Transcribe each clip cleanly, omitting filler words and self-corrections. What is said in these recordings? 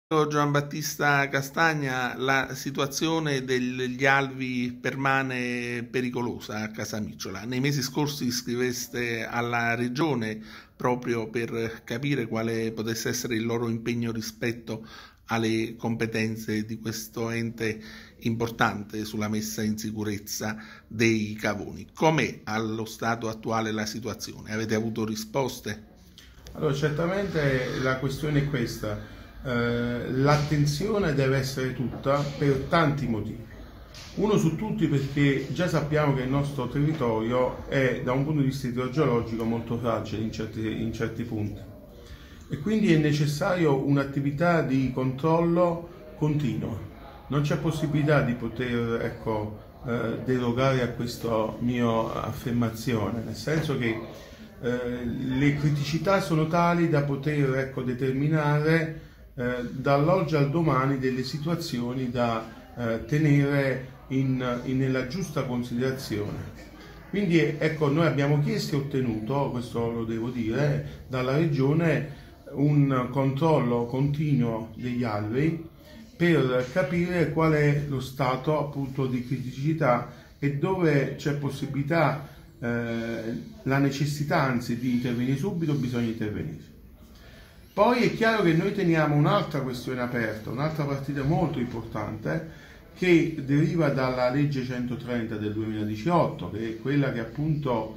Giambattista Castagna, la situazione degli alvi permane pericolosa a Casamicciola. Nei mesi scorsi scriveste alla Regione proprio per capire quale potesse essere il loro impegno rispetto alle competenze di questo ente importante sulla messa in sicurezza dei cavoni. Com'è allo stato attuale la situazione? Avete avuto risposte? Allora, certamente la questione è questa. L'attenzione deve essere tutta per tanti motivi. Uno su tutti perché già sappiamo che il nostro territorio è da un punto di vista idrogeologico molto fragile in certi punti e quindi è necessario un'attività di controllo continuo. Non c'è possibilità di poter derogare a questa mia affermazione, nel senso che le criticità sono tali da poter determinare dall'oggi al domani delle situazioni da tenere nella giusta considerazione. Quindi noi abbiamo chiesto e ottenuto, questo lo devo dire, dalla Regione un controllo continuo degli alvei per capire qual è lo stato appunto di criticità e dove c'è possibilità, la necessità anzi di intervenire subito, bisogna intervenire. Poi è chiaro che noi teniamo un'altra questione aperta, un'altra partita molto importante che deriva dalla legge 130 del 2018, che è quella che appunto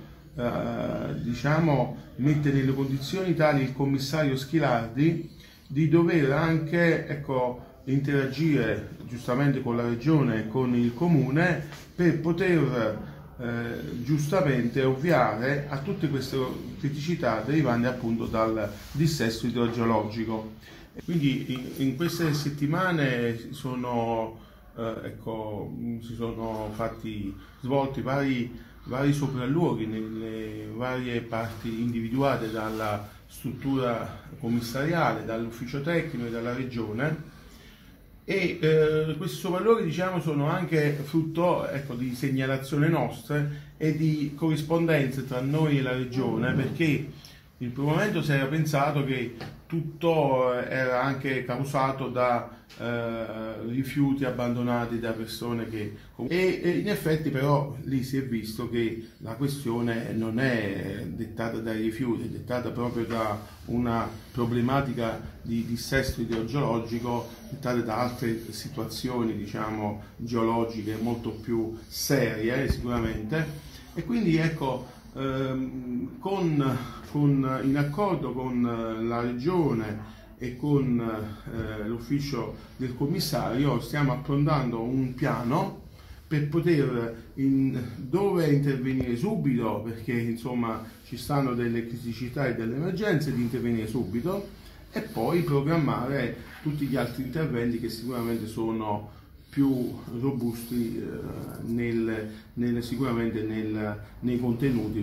mette nelle condizioni tali il commissario Schilardi di dover anche interagire giustamente con la Regione e con il Comune per poter giustamente ovviare a tutte queste criticità derivanti appunto dal dissesto idrogeologico. Quindi in queste settimane si sono svolti vari sopralluoghi nelle varie parti individuate dalla struttura commissariale, dall'ufficio tecnico e dalla Regione. E questi sopralluoghi sono anche frutto di segnalazioni nostre e di corrispondenze tra noi e la Regione, perché in primo momento si era pensato che tutto era anche causato da rifiuti abbandonati da persone e in effetti però lì si è visto che la questione non è dettata dai rifiuti, è dettata proprio da una problematica di dissesto idrogeologico dettata da altre situazioni geologiche molto più serie sicuramente, e quindi in accordo con la Regione e con l'ufficio del commissario stiamo approntando un piano per poter dove intervenire subito, perché insomma ci stanno delle criticità e delle emergenze, di intervenire subito e poi programmare tutti gli altri interventi che sicuramente sono più robusti nei contenuti.